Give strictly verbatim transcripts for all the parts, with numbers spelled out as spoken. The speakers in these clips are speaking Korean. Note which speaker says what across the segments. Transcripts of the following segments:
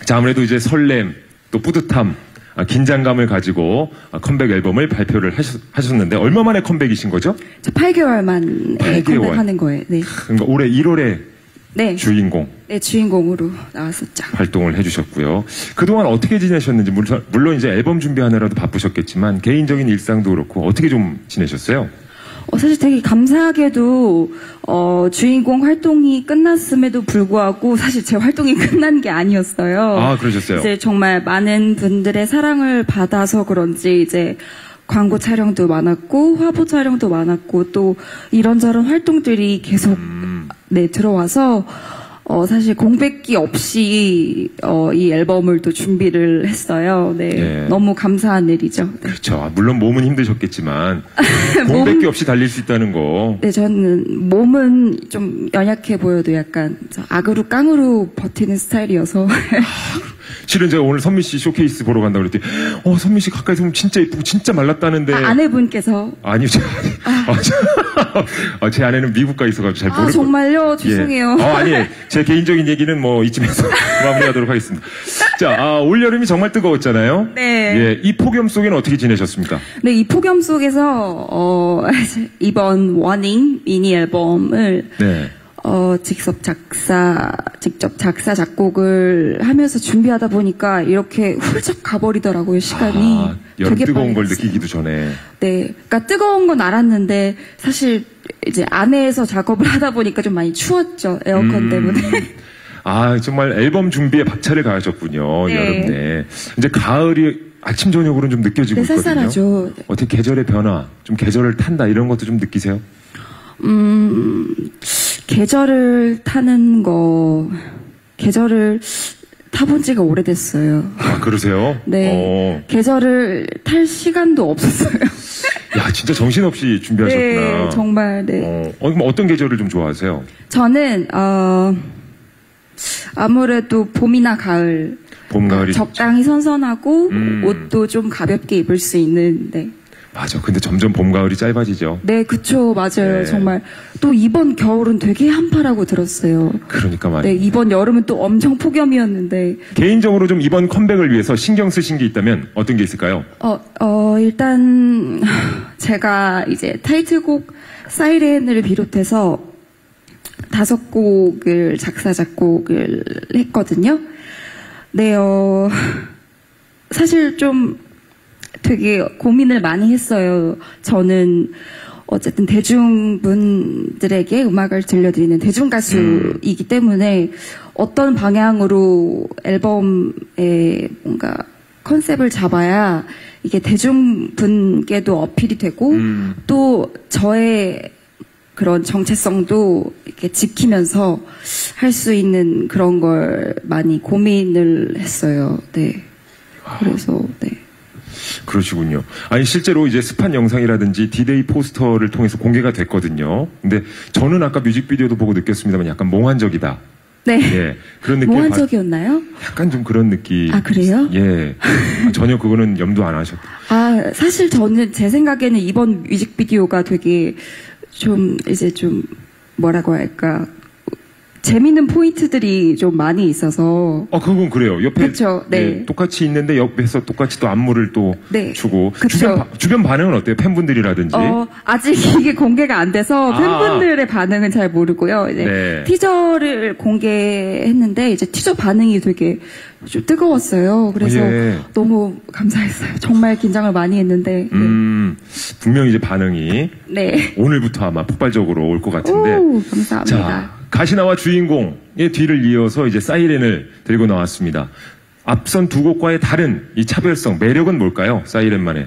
Speaker 1: 자, 아무래도 이제 설렘, 또 뿌듯함, 아, 긴장감을 가지고 아, 컴백 앨범을 발표를 하셨, 하셨는데 얼마 만에 컴백이신 거죠?
Speaker 2: 저 팔 개월 만에
Speaker 1: 팔 개월.
Speaker 2: 컴백하는 거예요. 네.
Speaker 1: 그러니까 올해 일월에
Speaker 2: 네.
Speaker 1: 주인공
Speaker 2: 네, 주인공으로 나왔었죠.
Speaker 1: 활동을 해주셨고요. 그동안 어떻게 지내셨는지 물론, 물론 이제 앨범 준비하느라도 바쁘셨겠지만 개인적인 일상도 그렇고 어떻게 좀 지내셨어요?
Speaker 2: 어, 사실 되게 감사하게도 어, 주인공 활동이 끝났음에도 불구하고 사실 제 활동이 끝난 게 아니었어요.
Speaker 1: 아, 그러셨어요?
Speaker 2: 이제 정말 많은 분들의 사랑을 받아서 그런지 이제 광고 촬영도 많았고 화보 촬영도 많았고 또 이런저런 활동들이 계속
Speaker 1: 음.
Speaker 2: 네 들어와서 어, 사실 공백기 없이 어, 이 앨범을 또 준비를 했어요. 네,
Speaker 1: 예.
Speaker 2: 너무 감사한 일이죠. 네.
Speaker 1: 그렇죠. 아, 물론 몸은 힘드셨겠지만 공백기 없이 달릴 수 있다는 거.
Speaker 2: 네, 저는 몸은 좀 연약해 보여도 약간 악으로 깡으로 버티는 스타일이어서.
Speaker 1: 실은 제가 오늘 선미 씨 쇼케이스 보러 간다고 그랬더니 어, 선미 씨 가까이서 보면 진짜 예쁘고 진짜 말랐다는데.
Speaker 2: 아, 아내분께서.
Speaker 1: 아니요, 제, 아. 아, 제, 아, 제 아내는 미국 가 있어가지고 잘 모르고.
Speaker 2: 아, 정말요? 죄송해요.
Speaker 1: 예. 어, 아니, 제 개인적인 얘기는 뭐 이쯤에서 마무리하도록 하겠습니다. 자, 아, 올여름이 정말 뜨거웠잖아요.
Speaker 2: 네.
Speaker 1: 예, 이 폭염 속에는 어떻게 지내셨습니까?
Speaker 2: 네, 이 폭염 속에서 어, 이번 워닝 미니 앨범을
Speaker 1: 네.
Speaker 2: 어, 직접 작사, 직접 작사, 작곡을 하면서 준비하다 보니까 이렇게 훌쩍 가버리더라고요, 시간이.
Speaker 1: 아, 여름
Speaker 2: 되게
Speaker 1: 뜨거운
Speaker 2: 빨리
Speaker 1: 걸
Speaker 2: 갔어요.
Speaker 1: 느끼기도 전에.
Speaker 2: 네. 그러니까 뜨거운 건 알았는데, 사실 이제 안에서 작업을 하다 보니까 좀 많이 추웠죠, 에어컨
Speaker 1: 음.
Speaker 2: 때문에.
Speaker 1: 아, 정말 앨범 준비에 박차를 가하셨군요,
Speaker 2: 네.
Speaker 1: 여름 내. 이제 가을이 아침, 저녁으로는 좀 느껴지고
Speaker 2: 네,
Speaker 1: 있거든요.
Speaker 2: 쌀쌀하죠. 네.
Speaker 1: 어떻게 계절의 변화, 좀 계절을 탄다, 이런 것도 좀 느끼세요?
Speaker 2: 음, 계절을 타는 거, 계절을 타본 지가 오래됐어요.
Speaker 1: 아, 그러세요?
Speaker 2: 네.
Speaker 1: 어.
Speaker 2: 계절을 탈 시간도 없었어요.
Speaker 1: 야, 진짜 정신없이 준비하셨구나.
Speaker 2: 네, 정말, 네.
Speaker 1: 어, 어, 그럼 어떤 계절을 좀 좋아하세요?
Speaker 2: 저는, 어, 아무래도 봄이나 가을.
Speaker 1: 봄, 가을이.
Speaker 2: 적당히 선선하고,
Speaker 1: 음.
Speaker 2: 옷도 좀 가볍게 입을 수 있는, 네.
Speaker 1: 맞아. 근데 점점 봄, 가을이 짧아지죠.
Speaker 2: 네, 그쵸. 맞아요.
Speaker 1: 네.
Speaker 2: 정말. 또 이번 겨울은 되게 한파라고 들었어요.
Speaker 1: 그러니까 말이에요.
Speaker 2: 네, 이번 여름은 또 엄청 폭염이었는데.
Speaker 1: 개인적으로 좀 이번 컴백을 위해서 신경 쓰신 게 있다면 어떤 게 있을까요?
Speaker 2: 어, 어, 일단, 제가 이제 타이틀곡 사이렌을 비롯해서 다섯 곡을 작사, 작곡을 했거든요. 네, 어, 사실 좀 되게 고민을 많이 했어요. 저는 어쨌든 대중분들에게 음악을 들려드리는 대중가수이기 때문에 어떤 방향으로 앨범에 뭔가 컨셉을 잡아야 이게 대중분께도 어필이 되고
Speaker 1: 음.
Speaker 2: 또 저의 그런 정체성도 이렇게 지키면서 할 수 있는 그런 걸 많이 고민을 했어요. 네. 그래서 네.
Speaker 1: 그러시군요. 아니, 실제로 이제 스판 영상이라든지 디데이 포스터를 통해서 공개가 됐거든요. 근데 저는 아까 뮤직비디오도 보고 느꼈습니다만 약간 몽환적이다.
Speaker 2: 네.
Speaker 1: 예. 그런 느낌.
Speaker 2: 몽환적이었나요?
Speaker 1: 약간 좀 그런 느낌.
Speaker 2: 아, 그래요?
Speaker 1: 예. 아, 전혀 그거는 염두 안 하셨다.
Speaker 2: 아, 사실 저는 제 생각에는 이번 뮤직비디오가 되게 좀 이제 좀 뭐라고 할까 재밌는 포인트들이 좀 많이 있어서.
Speaker 1: 어, 그건 그래요. 옆에
Speaker 2: 그쵸, 네.
Speaker 1: 예, 똑같이 있는데 옆에서 똑같이 또 안무를 또
Speaker 2: 네.
Speaker 1: 주고.
Speaker 2: 그쵸.
Speaker 1: 주변, 바- 주변 반응은 어때요? 팬분들이라든지.
Speaker 2: 어, 아직 이게 공개가 안 돼서
Speaker 1: 아.
Speaker 2: 팬분들의 반응은 잘 모르고요. 이제
Speaker 1: 네.
Speaker 2: 티저를 공개했는데 이제 티저 반응이 되게 좀 뜨거웠어요. 그래서
Speaker 1: 예.
Speaker 2: 너무 감사했어요. 정말 긴장을 많이 했는데. 네.
Speaker 1: 음, 분명히 이제 반응이
Speaker 2: 네.
Speaker 1: 오늘부터 아마 폭발적으로 올 것 같은데.
Speaker 2: 오, 감사합니다.
Speaker 1: 자, 가시나와 주인공의 뒤를 이어서 이제 사이렌을 들고 나왔습니다. 앞선 두 곡과의 다른 이 차별성, 매력은 뭘까요? 사이렌만의.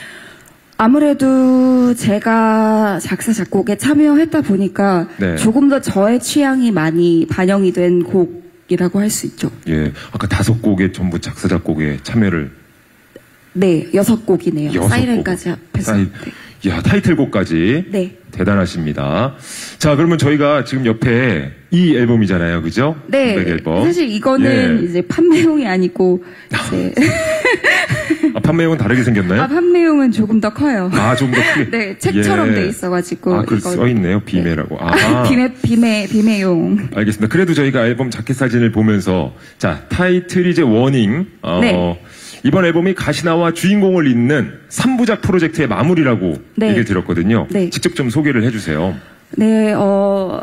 Speaker 2: 아무래도 제가 작사, 작곡에 참여했다 보니까
Speaker 1: 네.
Speaker 2: 조금 더 저의 취향이 많이 반영이 된 곡이라고 할 수 있죠.
Speaker 1: 예, 아까 다섯 곡의 전부 작사, 작곡에 참여를.
Speaker 2: 네, 여섯 곡이네요.
Speaker 1: 여섯
Speaker 2: 사이렌까지
Speaker 1: 곡.
Speaker 2: 합해서.
Speaker 1: 사이-
Speaker 2: 네.
Speaker 1: 야, 타이틀곡까지.
Speaker 2: 네.
Speaker 1: 대단하십니다. 자, 그러면 저희가 지금 옆에 이 앨범이잖아요. 그죠?
Speaker 2: 네.
Speaker 1: 컴백 앨범.
Speaker 2: 사실 이거는
Speaker 1: 예.
Speaker 2: 이제 판매용이 아니고, 이제
Speaker 1: 아, 아, 판매용은 다르게 생겼나요?
Speaker 2: 아, 판매용은 조금 더 커요.
Speaker 1: 아, 좀 더 크게.
Speaker 2: 네, 책처럼
Speaker 1: 예.
Speaker 2: 돼 있어가지고.
Speaker 1: 아, 글
Speaker 2: 이거-
Speaker 1: 써 있네요. 비매라고. 아.
Speaker 2: 비매, 비매, 비매용.
Speaker 1: 알겠습니다. 그래도 저희가 앨범 자켓 사진을 보면서 자 타이틀이 이제 워닝. 어,
Speaker 2: 네.
Speaker 1: 이번 앨범이 가시나와 주인공을 잇는 삼 부작 프로젝트의 마무리라고
Speaker 2: 네.
Speaker 1: 얘기를 들었거든요.
Speaker 2: 네.
Speaker 1: 직접 좀 소개를 해주세요.
Speaker 2: 네, 어,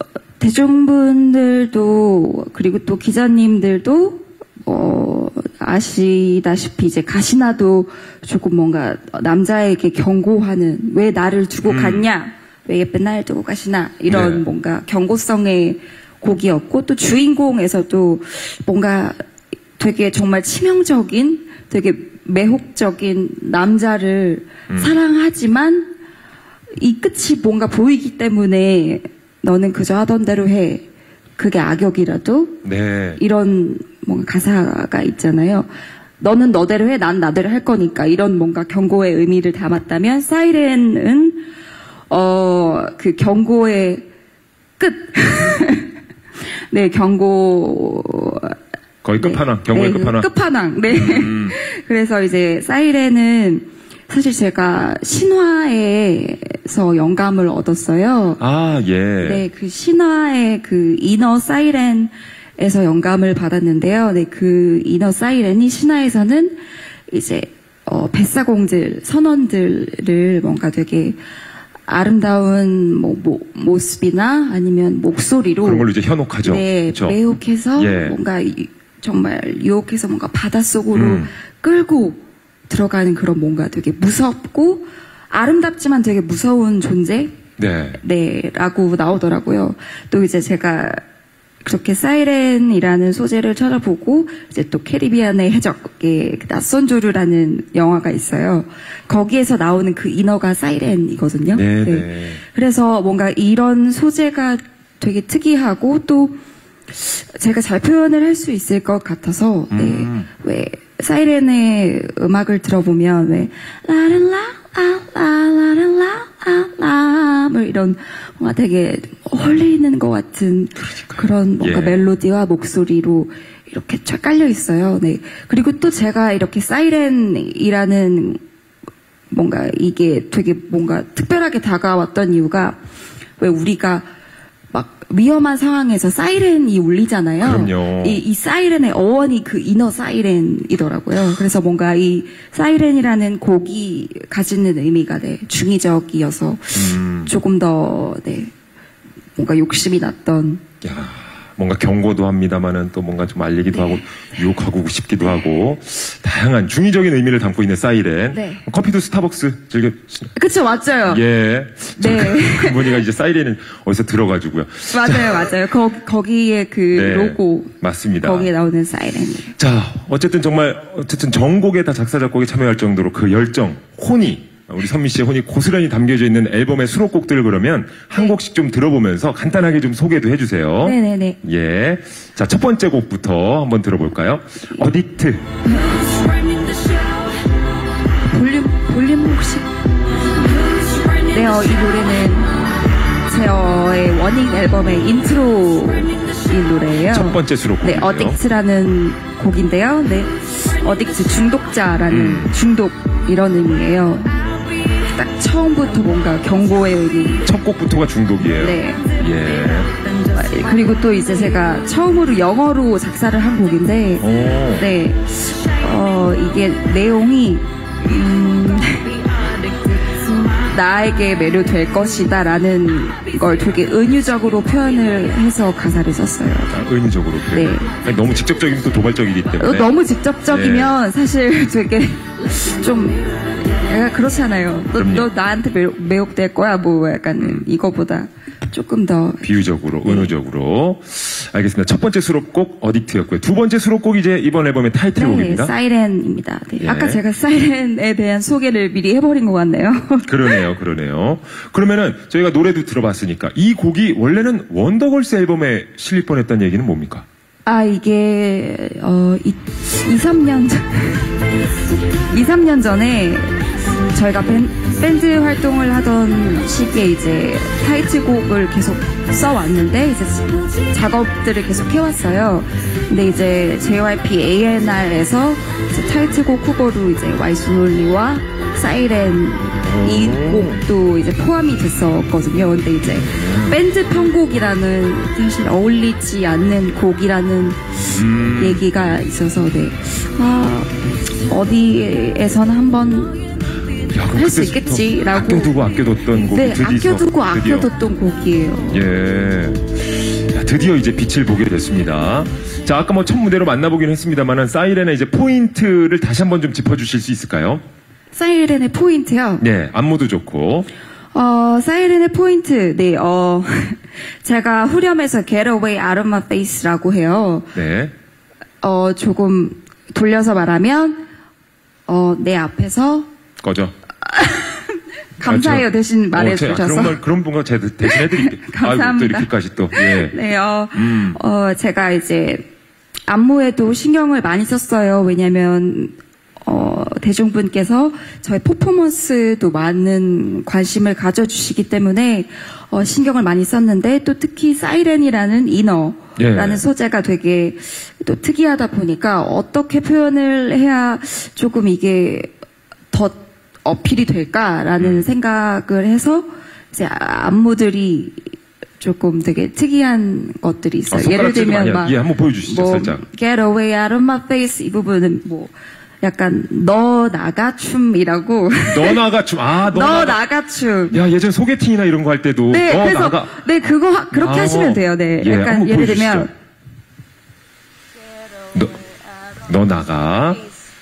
Speaker 2: 대중분들도, 그리고 또 기자님들도, 어, 아시다시피 이제 가시나도 조금 뭔가 남자에게 경고하는, 왜 나를 두고
Speaker 1: 음.
Speaker 2: 갔냐? 왜 예쁜 날 두고 가시나? 이런
Speaker 1: 네.
Speaker 2: 뭔가 경고성의 곡이었고, 또 주인공에서도 뭔가 되게 정말 치명적인, 되게 매혹적인 남자를
Speaker 1: 음.
Speaker 2: 사랑하지만, 이 끝이 뭔가 보이기 때문에 너는 그저 하던 대로 해. 그게 악역이라도
Speaker 1: 네.
Speaker 2: 이런 뭔가 가사가 있잖아요. 너는 너대로 해, 난 나대로 할 거니까 이런 뭔가 경고의 의미를 담았다면 사이렌은 어, 그 경고의 끝. 네, 경고
Speaker 1: 거의 끝판왕. 경고의
Speaker 2: 네,
Speaker 1: 끝판왕.
Speaker 2: 끝판왕. 네.
Speaker 1: 음.
Speaker 2: 그래서 이제 사이렌은 사실 제가 신화에서 영감을 얻었어요.
Speaker 1: 아 예.
Speaker 2: 네, 그 신화의 그 이너 사이렌에서 영감을 받았는데요. 네, 그 이너 사이렌이 신화에서는 이제 어, 뱃사공들, 선원들을 뭔가 되게 아름다운 뭐, 모, 모습이나 아니면 목소리로
Speaker 1: 그런 걸로 이제 현혹하죠.
Speaker 2: 네,
Speaker 1: 그쵸?
Speaker 2: 매혹해서
Speaker 1: 예.
Speaker 2: 뭔가 이- 정말 유혹해서 뭔가 바닷속으로
Speaker 1: 음.
Speaker 2: 끌고 들어가는 그런 뭔가 되게 무섭고 아름답지만 되게 무서운 존재?
Speaker 1: 네.
Speaker 2: 네, 라고 나오더라고요. 또 이제 제가 그렇게 사이렌이라는 소재를 찾아보고 이제 또 캐리비안의 해적의 그 낯선 조류라는 영화가 있어요. 거기에서 나오는 그 인어가 사이렌이거든요.
Speaker 1: 네, 네.
Speaker 2: 그래서 뭔가 이런 소재가 되게 특이하고 또 제가 잘 표현을 할 수 있을 것 같아서 네.
Speaker 1: 음.
Speaker 2: 왜 사이렌의 음악을 들어보면 왜 라랄라 아라라라라라 뭐 이런 뭔가 되게 홀리는 것 같은 그런 뭔가
Speaker 1: 예.
Speaker 2: 멜로디와 목소리로 이렇게 쫙 깔려 있어요. 네. 그리고 또 제가 이렇게 사이렌이라는 뭔가 이게 되게 뭔가 특별하게 다가왔던 이유가 왜 우리가 막 위험한 상황에서 사이렌이 울리잖아요.
Speaker 1: 그럼요.
Speaker 2: 이, 이 사이렌의 어원이 그 이너 사이렌이더라고요. 그래서 뭔가 이 사이렌이라는 곡이 가지는 의미가 네, 중의적이어서
Speaker 1: 음.
Speaker 2: 조금 더 네, 뭔가 욕심이 났던
Speaker 1: 야, 뭔가 경고도 합니다만은 또 뭔가 좀 알리기도 하고 유혹하고 싶기도 하고 다양한 중의적인 의미를 담고 있는 사이렌.
Speaker 2: 네.
Speaker 1: 커피도 스타벅스 즐겨.
Speaker 2: 그쵸 맞죠?
Speaker 1: 예.
Speaker 2: 네.
Speaker 1: 그, 그분이가 이제 사이렌을 어디서 들어가지고요.
Speaker 2: 맞아요 맞아요. 거, 거기에 그
Speaker 1: 네.
Speaker 2: 로고
Speaker 1: 맞습니다.
Speaker 2: 거기에 나오는 사이렌.
Speaker 1: 자, 어쨌든 정말 어쨌든 전곡에 다 작사 작곡에 참여할 정도로 그 열정, 혼이 우리 선미 씨의 혼이 고스란히 담겨져 있는 앨범의 수록곡들을 그러면 한 곡씩 좀 들어보면서 간단하게 좀 소개도 해주세요.
Speaker 2: 네네네.
Speaker 1: 예. 자, 첫 번째 곡부터 한번 들어볼까요? 어딕트.
Speaker 2: 볼륨 볼륨 혹시? 네, 어, 이 노래는 제의 워닝 앨범의 인트로인 노래예요.
Speaker 1: 첫 번째 수록곡.
Speaker 2: 네, 어딕트라는 곡인데요. 네, 어딕트 중독자라는
Speaker 1: 음.
Speaker 2: 중독 이런 의미예요. 딱 처음부터 뭔가 경고의 의미.
Speaker 1: 첫 곡부터가 중독이에요.
Speaker 2: 네.
Speaker 1: 예.
Speaker 2: 그리고 또 이제 제가 처음으로 영어로 작사를 한 곡인데,
Speaker 1: 오.
Speaker 2: 네, 어, 이게 내용이, 음, 나에게 매료될 것이다 라는 걸 되게 은유적으로 표현을 해서 가사를 썼어요.
Speaker 1: 아, 의미적으로.
Speaker 2: 네.
Speaker 1: 아니, 너무 직접적이면 또 도발적이기 때문에.
Speaker 2: 어, 너무 직접적이면 사실 되게 좀 약간 그렇잖아요. 너,
Speaker 1: 그럼요.
Speaker 2: 너 나한테 매, 매혹될 거야 뭐 약간 이거보다 조금 더
Speaker 1: 비유적으로,
Speaker 2: 네.
Speaker 1: 은유적으로. 알겠습니다. 첫 번째 수록곡 어딕트였고요. 두 번째 수록곡이 이제 이번 앨범의
Speaker 2: 네,
Speaker 1: 타이틀곡입니다.
Speaker 2: 사이렌입니다. 네.
Speaker 1: 예.
Speaker 2: 아까 제가 사이렌에 대한 소개를 미리 해버린 것 같네요.
Speaker 1: 그러네요, 그러네요. 그러면은 저희가 노래도 들어봤으니까 이 곡이 원래는 원더걸스 앨범에 실릴 뻔했다는 얘기는 뭡니까?
Speaker 2: 아 이게 어 이, 이, 삼 년 전 이, 삼 년 전에 저희가 밴, 밴드 활동을 하던 시기에 이제 타이틀곡을 계속 써왔는데 이제 작업들을 계속 해왔어요. 근데 이제 제이와이피 에이엔알에서 이제 타이틀곡 후보로 이제 와이순올리와 사이렌 이 곡도 이제 포함이 됐었거든요. 근데 이제 밴드 편곡이라는 사실 어울리지 않는 곡이라는
Speaker 1: 음.
Speaker 2: 얘기가 있어서 네. 아, 어디에서는 한번 할 수 있겠지라고.
Speaker 1: 아껴두고 아껴뒀던 곡이
Speaker 2: 네,
Speaker 1: 드디어
Speaker 2: 아껴두고
Speaker 1: 드디어.
Speaker 2: 아껴뒀던 곡이에요.
Speaker 1: 예. 야, 드디어 이제 빛을 보게 됐습니다. 자, 아까 뭐 첫 무대로 만나보긴 했습니다만은 사이렌의 이제 포인트를 다시 한번 좀 짚어주실 수 있을까요?
Speaker 2: 사이렌의 포인트요.
Speaker 1: 네, 안무도 좋고.
Speaker 2: 어, 사이렌의 포인트. 네, 어, 제가 후렴에서 Get Away Out of My Face라고 해요.
Speaker 1: 네.
Speaker 2: 어, 조금 돌려서 말하면, 어, 내 앞에서
Speaker 1: 꺼져.
Speaker 2: 감사해요
Speaker 1: 아, 저-
Speaker 2: 대신
Speaker 1: 어,
Speaker 2: 말해주셔서.
Speaker 1: 제가 그런 말, 그런 분과 제가 대신 해드릴게요.
Speaker 2: 감사합니다.
Speaker 1: 아이고, 또 이렇게까지 또. 예.
Speaker 2: 네, 어,
Speaker 1: 음.
Speaker 2: 어, 제가 이제 안무에도 신경을 많이 썼어요. 왜냐면, 어, 대중분께서 저의 퍼포먼스도 많은 관심을 가져주시기 때문에, 어, 신경을 많이 썼는데, 또 특히 사이렌이라는 인어라는
Speaker 1: 예.
Speaker 2: 소재가 되게 또 특이하다 보니까 어떻게 표현을 해야 조금 이게 더 어필이 될까라는
Speaker 1: 음.
Speaker 2: 생각을 해서 이제 안무들이 조금 되게 특이한 것들이 있어요.
Speaker 1: 어,
Speaker 2: 예를
Speaker 1: 손가락질도 많이
Speaker 2: 들면
Speaker 1: 하-
Speaker 2: 막
Speaker 1: 예, 한번 보여주시죠,
Speaker 2: 뭐
Speaker 1: 살짝.
Speaker 2: Get away out of my face 이 부분은 뭐 약간 너 나가 춤이라고
Speaker 1: 너 나가 춤. 아, 너,
Speaker 2: 너
Speaker 1: 나가.
Speaker 2: 나가 춤.
Speaker 1: 야, 예전 소개팅이나 이런 거 할 때도.
Speaker 2: 네,
Speaker 1: 너
Speaker 2: 그래서
Speaker 1: 나가.
Speaker 2: 네 그거 하- 그렇게
Speaker 1: 아,
Speaker 2: 하시면 돼요. 네,
Speaker 1: 예,
Speaker 2: 약간
Speaker 1: 한번
Speaker 2: 예를
Speaker 1: 보여주시죠.
Speaker 2: 들면
Speaker 1: 너, 너 나가.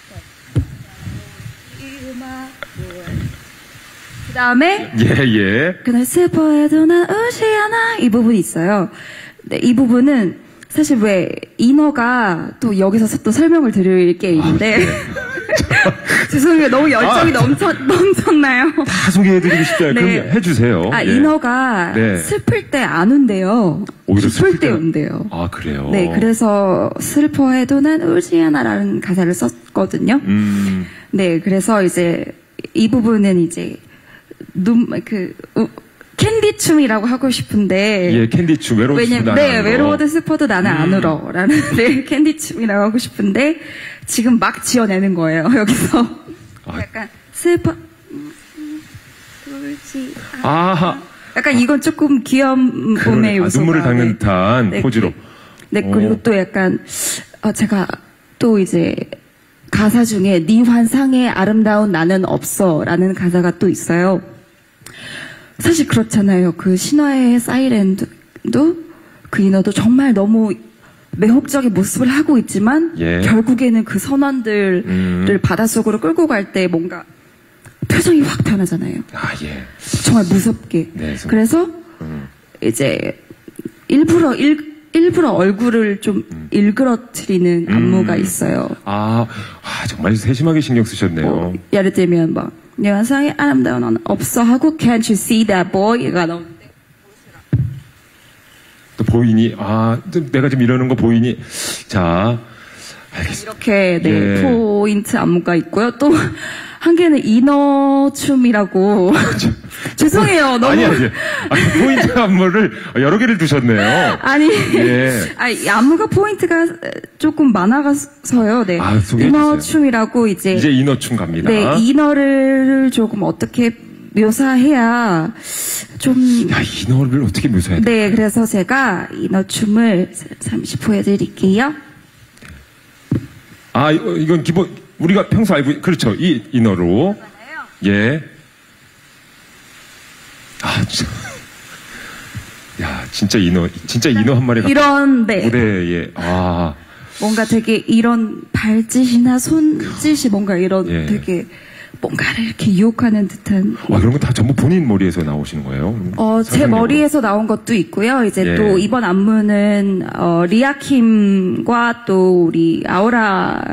Speaker 2: 그 다음에
Speaker 1: 예, 예.
Speaker 2: 그날 슬퍼해도 난 울지 않아 이 부분이 있어요. 네, 이 부분은 사실 왜 인어가 또 여기서 또 설명을 드릴 게 있는데 죄송해요 너무 열정이
Speaker 1: 아,
Speaker 2: 넘쳐 넘쳤나요?
Speaker 1: 다 소개해드리고 싶어요.
Speaker 2: 네.
Speaker 1: 그럼 해주세요.
Speaker 2: 아
Speaker 1: 예.
Speaker 2: 인어가
Speaker 1: 네.
Speaker 2: 슬플 때 안 운대요.
Speaker 1: 오히려
Speaker 2: 기쁠
Speaker 1: 슬플
Speaker 2: 때
Speaker 1: 때는-
Speaker 2: 운대요.
Speaker 1: 아, 그래요?
Speaker 2: 네, 그래서 슬퍼해도 난 울지 않아라는 가사를 썼거든요.
Speaker 1: 음,
Speaker 2: 네, 그래서 이제 이 부분은 이제 눈 그 캔디 춤이라고 하고 싶은데
Speaker 1: 예, 캔디 춤, 외로워
Speaker 2: 왜냐면 네 외로워도 슬퍼도 나는 안 울어라는 네 캔디 춤이라고 하고 싶은데 지금 막 지어내는 거예요 여기서
Speaker 1: 아.
Speaker 2: 약간 슬퍼 음, 음, 울지 않아.
Speaker 1: 아하.
Speaker 2: 약간 이건 조금 귀여움의
Speaker 1: 그러네. 아,
Speaker 2: 요소가
Speaker 1: 눈물을 닦는
Speaker 2: 네.
Speaker 1: 듯한
Speaker 2: 네,
Speaker 1: 포즈로.
Speaker 2: 네, 그리고
Speaker 1: 오.
Speaker 2: 또 약간, 어, 제가 또 이제 가사 중에 네 환상에 아름다운 나는 없어 라는 가사가 또 있어요. 사실 그렇잖아요. 그 신화의 사이렌도 그 인어도 정말 너무 매혹적인 모습을 하고 있지만
Speaker 1: 예.
Speaker 2: 결국에는 그 선원들을
Speaker 1: 음.
Speaker 2: 바닷속으로 끌고 갈 때 뭔가 표정이 확 변하잖아요.
Speaker 1: 아, 예.
Speaker 2: 정말 무섭게.
Speaker 1: 네, 좀-
Speaker 2: 그래서
Speaker 1: 음.
Speaker 2: 이제 일부러 일, 일부러 얼굴을 좀 일그러뜨리는 안무가 있어요.
Speaker 1: 아, 아, 정말 세심하게 신경 쓰셨네요.
Speaker 2: 뭐, 예를 들면 막 내 환상에 아름다운 너는 없어 하고 Can't you see that boy가 나오는데
Speaker 1: 또 보이니? 아, 좀 내가 지금 이러는 거 보이니? 자, 알겠습니다.
Speaker 2: 이렇게 네
Speaker 1: 예.
Speaker 2: 포인트 안무가 있고요. 또 한 개는 인어 춤이라고 죄송해요. 너무
Speaker 1: 아니, 아니. 아니, 포인트 안무를 여러 개를 두셨네요.
Speaker 2: 아니,
Speaker 1: 예.
Speaker 2: 아, 이 안무가 포인트가 조금 많아서요. 네.
Speaker 1: 아, 소개해
Speaker 2: 인어
Speaker 1: 주세요.
Speaker 2: 춤이라고 이제,
Speaker 1: 이제 인어춤 갑니다.
Speaker 2: 네, 인어를 조금 어떻게 묘사해야 좀,
Speaker 1: 야, 인어를 어떻게 묘사해야 돼?
Speaker 2: 네, 그래서 제가 인어 춤을 잠시 보여드릴게요.
Speaker 1: 아, 이- 이건 기본, 우리가 평소 알고, 그렇죠. 이 인어로. 예. 아, 진짜. 야, 진짜 인어, 진짜 인어 한 마리가.
Speaker 2: 이런, 네.
Speaker 1: 무대에, 아.
Speaker 2: 뭔가 되게 이런 발짓이나 손짓이 뭔가 이런
Speaker 1: 예.
Speaker 2: 되게 뭔가를 이렇게 유혹하는 듯한
Speaker 1: 와, 그런 거 다 전부 본인 머리에서 나오시는 거예요?
Speaker 2: 어, 제
Speaker 1: 상상력으로.
Speaker 2: 머리에서 나온 것도 있고요. 이제
Speaker 1: 예.
Speaker 2: 또 이번 안무는 어, 리아킴과 또 우리 아우라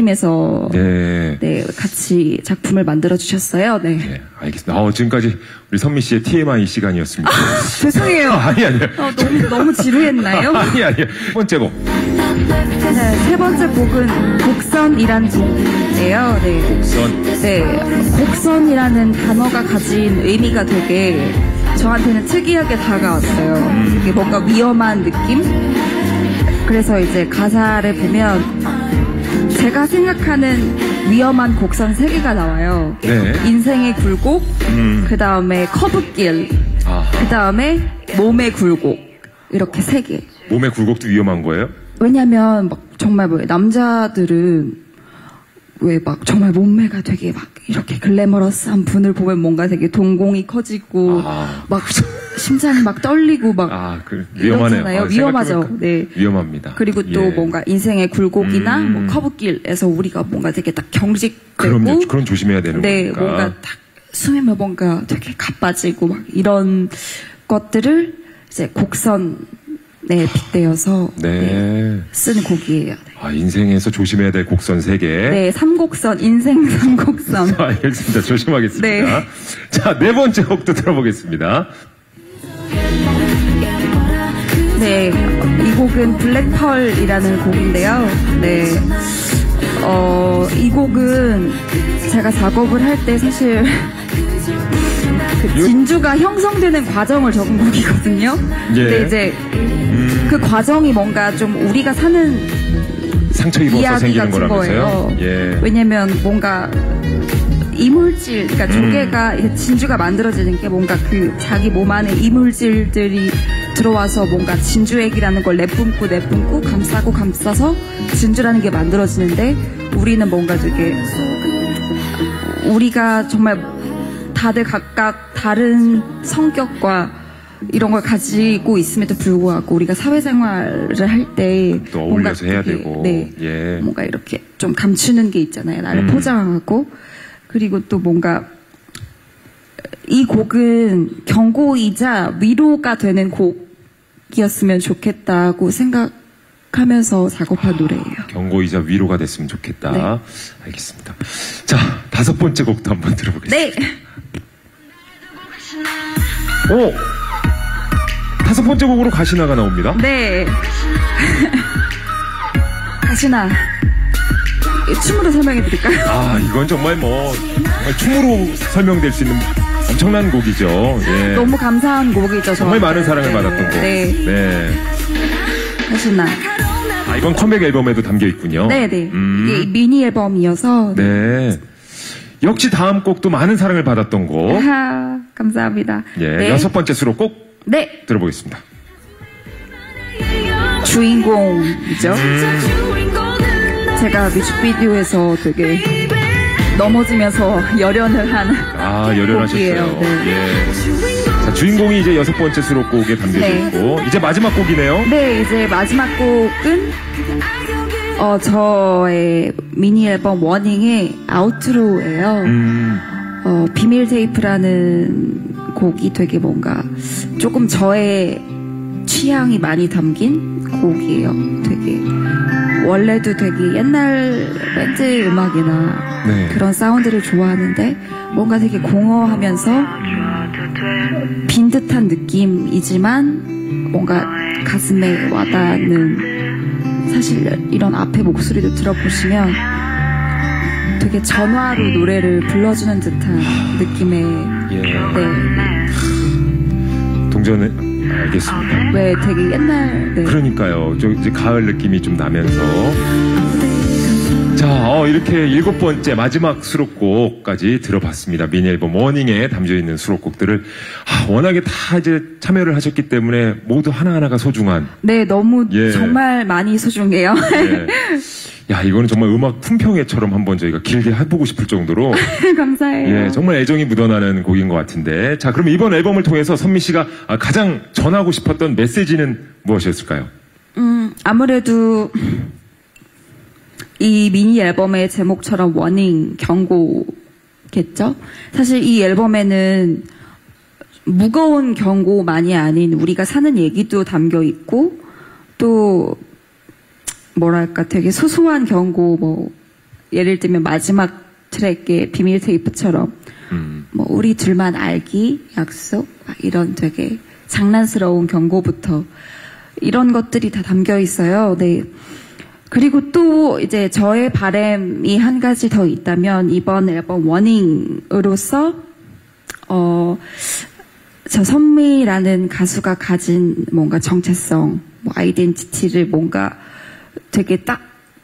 Speaker 2: 팀에서
Speaker 1: 네.
Speaker 2: 네, 같이 작품을 만들어 주셨어요. 네.
Speaker 1: 네, 알겠습니다. 어, 지금까지 우리 우리 선미 씨의 티엠아이 시간이었습니다.
Speaker 2: 죄송해요.
Speaker 1: 아니, 아니요.
Speaker 2: 어, 너무, 너무 지루했나요?
Speaker 1: 아니, 아니요. 첫 번째 곡.
Speaker 2: 네, 세 번째 곡은 곡선이란 곡인데요. 네.
Speaker 1: 곡선.
Speaker 2: 네, 곡선이라는 단어가 가진 의미가 되게 저한테는 특이하게 다가왔어요.
Speaker 1: 음.
Speaker 2: 이게 뭔가 위험한 느낌? 그래서 이제 가사를 보면 제가 생각하는 위험한 곡선 세 개가 나와요.
Speaker 1: 네.
Speaker 2: 인생의 굴곡,
Speaker 1: 음.
Speaker 2: 그 다음에 커브길,
Speaker 1: 아,
Speaker 2: 그 다음에 몸의 굴곡. 이렇게 세 개.
Speaker 1: 몸의 굴곡도 위험한 거예요?
Speaker 2: 왜냐면 막 정말 뭐 남자들은 왜 막 정말 몸매가 되게 막 이렇게 글래머러스한 분을 보면 뭔가 되게 동공이 커지고
Speaker 1: 아.
Speaker 2: 막 심장이 막 떨리고 막
Speaker 1: 아, 그, 위험하네요.
Speaker 2: 이렇잖아요.
Speaker 1: 아,
Speaker 2: 위험하죠.
Speaker 1: 생각해보니까
Speaker 2: 네.
Speaker 1: 위험합니다.
Speaker 2: 그리고 또
Speaker 1: 예.
Speaker 2: 뭔가 인생의 굴곡이나
Speaker 1: 음.
Speaker 2: 뭐 커브길에서 우리가 뭔가 되게 딱 경직되고
Speaker 1: 그럼요. 그런 조심해야 되는
Speaker 2: 네,
Speaker 1: 거니까.
Speaker 2: 뭔가 딱 숨으면 뭔가 되게 가빠지고 막 이런 것들을 이제 곡선에 빗대어서
Speaker 1: 네.
Speaker 2: 네, 쓴 곡이에요. 네.
Speaker 1: 아, 인생에서 조심해야 될 곡선 세 개.
Speaker 2: 네, 삼곡선, 인생 삼곡선.
Speaker 1: 자, 알겠습니다. 조심하겠습니다.
Speaker 2: 네.
Speaker 1: 자, 네 번째 곡도 들어보겠습니다.
Speaker 2: 네, 이 곡은 블랙펄이라는 곡인데요. 네, 어, 이 곡은 제가 작업을 할 때 사실 그 진주가 형성되는 과정을 적은 곡이거든요.
Speaker 1: 예.
Speaker 2: 근데 이제 그 과정이 뭔가 좀 우리가 사는
Speaker 1: 상처 입어서
Speaker 2: 이야기
Speaker 1: 생기는
Speaker 2: 같은
Speaker 1: 거라면서요?
Speaker 2: 거예요.
Speaker 1: 예.
Speaker 2: 왜냐면 뭔가 이물질, 그러니까
Speaker 1: 음.
Speaker 2: 조개가 이게 진주가 만들어지는 게 뭔가 그 자기 몸 안에 이물질들이 들어와서 뭔가 진주액이라는 걸 내뿜고 내뿜고 감싸고 감싸서 진주라는 게 만들어지는데 우리는 뭔가 되게 우리가 정말 다들 각각 다른 성격과 이런 걸 가지고 있음에도 불구하고 우리가 사회생활을 할 때
Speaker 1: 또 어울려서 해야 되고.
Speaker 2: 네,
Speaker 1: 예.
Speaker 2: 뭔가 이렇게 좀 감추는 게 있잖아요. 나를
Speaker 1: 음.
Speaker 2: 포장하고 그리고 또 뭔가 이 곡은 경고이자 위로가 되는 곡이었으면 좋겠다고 생각하면서 작업한 노래예요.
Speaker 1: 경고이자 위로가 됐으면 좋겠다.
Speaker 2: 네.
Speaker 1: 알겠습니다. 자, 다섯 번째 곡도 한번 들어보겠습니다.
Speaker 2: 네,
Speaker 1: 오! 다섯 번째 곡으로 가시나가 나옵니다.
Speaker 2: 네. 가시나 춤으로 설명해 드릴까요?
Speaker 1: 아, 이건 정말 뭐, 정말 춤으로 설명될 수 있는 엄청난 곡이죠. 예.
Speaker 2: 너무 감사한 곡이죠.
Speaker 1: 정말
Speaker 2: 저한테.
Speaker 1: 많은 사랑을
Speaker 2: 네,
Speaker 1: 받았던 곡.
Speaker 2: 네,
Speaker 1: 네.
Speaker 2: 가시나.
Speaker 1: 아, 이건 컴백 앨범에도 담겨 있군요.
Speaker 2: 네, 네.
Speaker 1: 음.
Speaker 2: 이게 미니 앨범이어서.
Speaker 1: 네. 역시 다음 곡도 많은 사랑을 받았던 곡.
Speaker 2: 하, 감사합니다.
Speaker 1: 예.
Speaker 2: 네.
Speaker 1: 여섯 번째 수록곡
Speaker 2: 네.
Speaker 1: 들어보겠습니다.
Speaker 2: 주인공이죠.
Speaker 1: 음.
Speaker 2: 제가 뮤직비디오에서 되게 넘어지면서 열연을 한
Speaker 1: 아, 열연하셨어요.
Speaker 2: 곡이에요. 네.
Speaker 1: 예. 자, 주인공이 이제 여섯 번째 수록곡에 담겨져
Speaker 2: 네.
Speaker 1: 있고, 이제 마지막 곡이네요.
Speaker 2: 네, 이제 마지막 곡은 어 저의 미니 앨범 워닝의 아우트로예요.
Speaker 1: 음.
Speaker 2: 어, 비밀 테이프라는 곡이 되게 뭔가 조금 저의 취향이 많이 담긴 곡이에요. 되게 원래도 되게 옛날 밴드 음악이나
Speaker 1: 네.
Speaker 2: 그런 사운드를 좋아하는데 뭔가 되게 공허하면서 빈 듯한 느낌이지만 뭔가 가슴에 와닿는, 사실 이런 앞에 목소리도 들어보시면 되게 전화로 노래를 불러주는 듯한 느낌의
Speaker 1: 예.
Speaker 2: 네.
Speaker 1: 동전은 알겠습니다.
Speaker 2: 왜 되게 옛날 네.
Speaker 1: 그러니까요. 저 이제 가을 느낌이 좀 나면서. 자, 어, 이렇게 일곱 번째 마지막 수록곡까지 들어봤습니다. 미니 앨범 워닝에 담겨 있는 수록곡들을 아, 워낙에 다 이제 참여를 하셨기 때문에 모두 하나하나가 소중한.
Speaker 2: 네, 너무
Speaker 1: 예.
Speaker 2: 정말 많이 소중해요.
Speaker 1: 예. 야, 이거는 정말 음악 품평회처럼 한번 저희가 길게 해보고 싶을 정도로
Speaker 2: 감사해요.
Speaker 1: 예, 정말 애정이 묻어나는 곡인 것 같은데. 자, 그럼 이번 앨범을 통해서 선미 씨가 아, 가장 전하고 싶었던 메시지는 무엇이었을까요?
Speaker 2: 음, 아무래도 이 미니 앨범의 제목처럼 워닝, 경고겠죠? 사실 이 앨범에는 무거운 경고만이 아닌 우리가 사는 얘기도 담겨 있고, 또 뭐랄까 되게 소소한 경고, 뭐 예를 들면 마지막 트랙의 비밀 테이프처럼
Speaker 1: 음.
Speaker 2: 뭐 우리 둘만 알기, 약속, 막 이런 되게 장난스러운 경고부터 이런 것들이 다 담겨 있어요. 네. 그리고 또 이제 저의 바람이 한 가지 더 있다면 이번 앨범 워닝으로서 어, 저 선미라는 가수가 가진 뭔가 정체성, 뭐 아이덴티티를 뭔가 되게 딱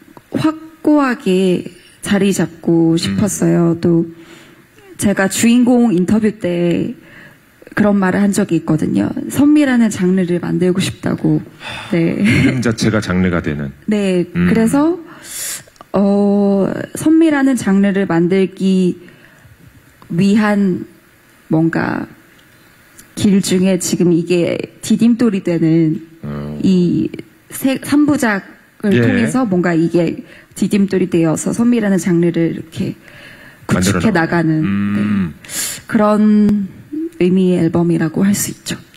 Speaker 2: 확고하게 자리 잡고 싶었어요. 또 제가 주인공 인터뷰 때 그런 말을 한 적이 있거든요. 선미라는 장르를 만들고 싶다고. 네.
Speaker 1: 이름 자체가 장르가 되는.
Speaker 2: 네.
Speaker 1: 음.
Speaker 2: 그래서 어, 선미라는 장르를 만들기 위한 뭔가 길 중에 지금 이게 디딤돌이 되는
Speaker 1: 어.
Speaker 2: 이 세, 삼부작을
Speaker 1: 예.
Speaker 2: 통해서 뭔가 이게 디딤돌이 되어서 선미라는 장르를 이렇게 구축해
Speaker 1: 만들어
Speaker 2: 나가는
Speaker 1: 음.
Speaker 2: 네. 그런 의미의 앨범이라고 할 수 있죠.